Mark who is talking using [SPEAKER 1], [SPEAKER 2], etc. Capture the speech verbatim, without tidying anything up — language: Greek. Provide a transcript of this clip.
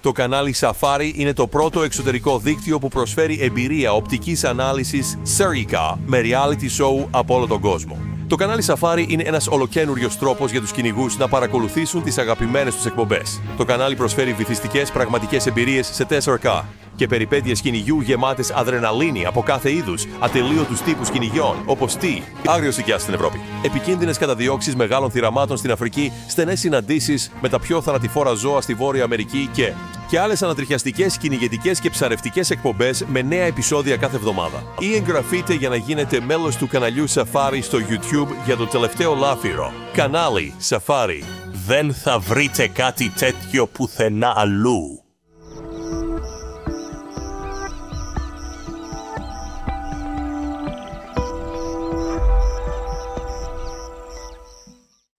[SPEAKER 1] Το κανάλι Safari είναι το πρώτο εξωτερικό δίκτυο που προσφέρει εμπειρία οπτικής ανάλυσης σέρικα με reality show από όλο τον κόσμο. Το κανάλι Safari είναι ένας ολοκαίνουριος τρόπος για τους κυνηγούς να παρακολουθήσουν τις αγαπημένες τους εκπομπές. Το κανάλι προσφέρει βυθιστικές πραγματικές εμπειρίες σε τέσσερα κέι και περιπέτειες κυνηγιού γεμάτες αδρεναλίνη από κάθε είδους, ατελείωτους τύπους κυνηγιών, όπως τι, άγριος οικιάς στην Ευρώπη, επικίνδυνες καταδιώξεις μεγάλων θηραμάτων στην Αφρική, στενές συναντήσεις με τα πιο θανατηφόρα ζώα στη Βόρεια Αμερική και, και άλλες ανατριχιαστικές, κυνηγετικές και ψαρευτικές εκπομπές με νέα επεισόδια κάθε εβδομάδα. Ή εγγραφείτε για να γίνετε μέλος του καναλιού Safari στο YouTube για το τελευταίο λάφυρο. Κανάλι Safari.
[SPEAKER 2] Δεν θα βρείτε κάτι τέτοιο πουθενά αλλού.